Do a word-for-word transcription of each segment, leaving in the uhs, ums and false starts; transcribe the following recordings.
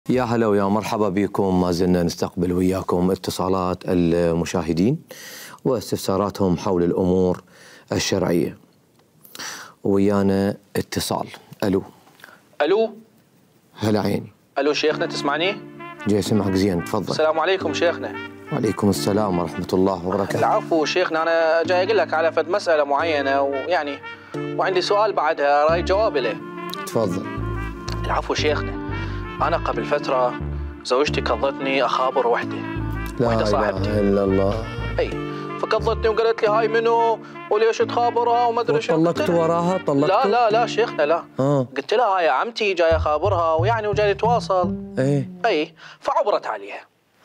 يا هلا ويا مرحبا بكم. ما زلنا نستقبل وياكم اتصالات المشاهدين واستفساراتهم حول الأمور الشرعية. ويانا اتصال. ألو. ألو. هلا عيني. ألو شيخنا تسمعني؟ جاي اسمعك زين، تفضل. السلام عليكم شيخنا. وعليكم السلام ورحمة الله وبركاته. العفو شيخنا، أنا جاي أقول لك على فد مسألة معينة ويعني وعندي سؤال بعدها راي جواب له. تفضل. العفو شيخنا، أنا قبل فترة زوجتي كضتني أخابر وحدة. لا وحدة صاحبتي. إله إلا الله. أي فكضتني وقالت لي هاي منو وليش تخابرها وما أدري شو. طلقت وراها؟ طلقت؟ لا لا لا شيخنا لا. آه. قلت لها هاي عمتي جاي أخابرها ويعني وجاي نتواصل. إيه. أي فعبرت عليها.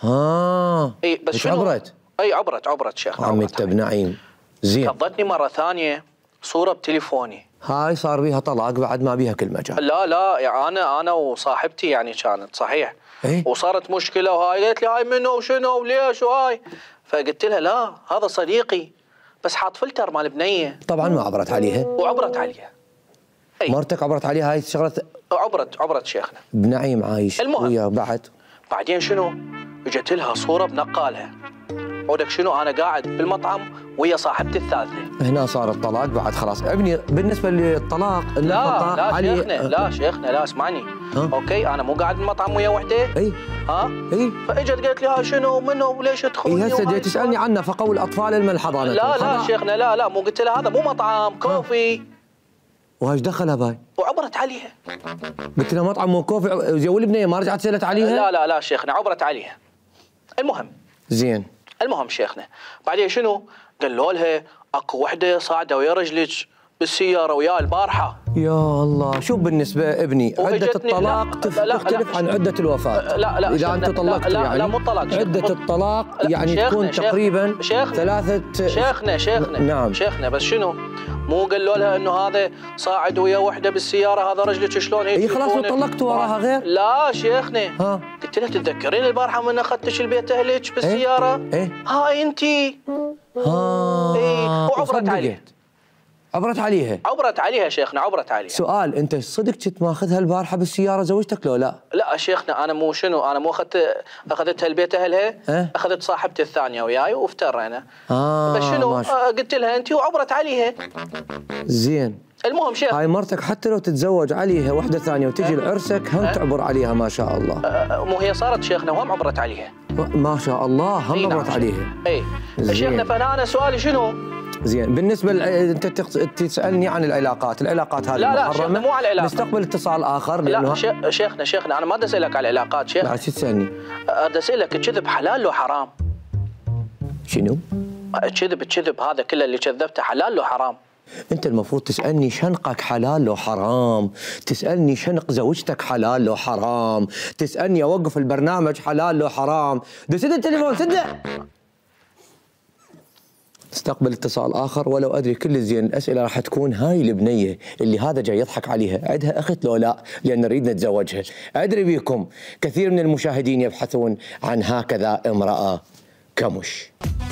آه. اي بس شنو؟ عبرت؟ اي عبرت عبرت شيخنا. عمي انت بنعيم. زين. قضتني مرة ثانية صورة بتليفوني. هاي صار بيها طلاق بعد ما بيها كل مجال. لا لا يعني انا انا وصاحبتي يعني كانت صحيح. ايه؟ وصارت مشكلة وهاي قالت لي هاي منو وشنو وليش وهاي. فقلت لها لا هذا صديقي بس حاط فلتر مال بنية. طبعا ما عبرت عليها. وعبرت عليها. اي. مرتك عبرت عليها هاي الشغلة؟ عبرت عبرت شيخنا. بنعيم عايش. المهم ويا بعد بعدين شنو؟ اجت لها صورة بنقالها. ودك شنو انا قاعد بالمطعم ويا صاحبتي الثالثه. هنا صار الطلاق بعد خلاص. ابني بالنسبه للطلاق لا لا علي... شيخنا لا شيخنا لا اسمعني. ها؟ اوكي انا مو قاعد بالمطعم ويا وحده. اي. ها؟ اي. فاجت قالت لي ها شنو منو وليش تخوني. اي هسه جاي تسالني عن نفقه والاطفال الملحضانه. لا لا شيخنا لا لا مو قلت لها هذا مو مطعم كوفي. وهاش دخلها باي؟ وعبرت عليها. قلت لها مطعم مو كوفي زي والبنيه ما رجعت سالت عليها؟ لا لا لا شيخنا عبرت عليها. المهم زين. المهم شيخنا بعدين شنو؟ قالوا لها اكو وحده صاعده ويا رجلك بالسياره ويا البارحه. يا الله. شو بالنسبه ابني عده الطلاق تختلف عن عده الوفاه. لا لا اذا انت طلقت لا يعني لا مو طلاق. عده الطلاق يعني تكون تقريبا ثلاثه. شيخنا شيخنا نعم شيخنا بس شنو؟ مو قالوا لها انه هذا صاعد ويا وحده بالسياره هذا رجلك شلون هيك؟ اي خلاص وطلقت وراها غير؟ لا شيخنا. ها؟ قلت لها تتذكرين البارحه من اخذتش البيت اهلك بالسياره؟ ايه؟ ايه؟ هاي انتي. ها. اي وعبرت عليها. عبرت عليها؟ عبرت عليها شيخنا عبرت عليها. سؤال، انت صدق كنت ماخذها البارحه بالسياره زوجتك لو لا؟ لا شيخنا انا مو شنو انا مو اخذت اخذتها البيت اهلها. أه؟ اخذت صاحبتي الثانيه وياي وافترينا. اه بس شنو آه قلت لها انت وعبرت عليها. زين. المهم شيخ هاي مرتك حتى لو تتزوج عليها وحده ثانيه وتجي أه؟ لعرسك هم أه؟ تعبر عليها ما شاء الله. أه مو هي صارت شيخنا وهم عبرت عليها. ما شاء الله هم عبرت عليها. اي شيخنا فانا انا سؤالي شنو؟ زين. بالنسبه ل... انت تسالني عن العلاقات، العلاقات هذه لا لا شيخنا مو على العلاقات. نستقبل اتصال اخر لانه لا شيخنا شيخنا انا ما بدي اسالك على العلاقات شيخ. لا شو تسالني؟ بدي اسالك الكذب حلال لو حرام؟ شنو؟ الكذب الكذب هذا كله اللي كذبته حلال لو حرام؟ انت المفروض تسالني شنقك حلال لو حرام، تسالني شنق زوجتك حلال لو حرام، تسالني اوقف البرنامج حلال لو حرام. ده سد التليفون سده. استقبل اتصال اخر ولو ادري كل زين الاسئله راح تكون هاي البنيه اللي هذا جاي يضحك عليها عندها اخت لو لا لان نريد نتزوجها. ادري بيكم كثير من المشاهدين يبحثون عن هكذا امراه كمش.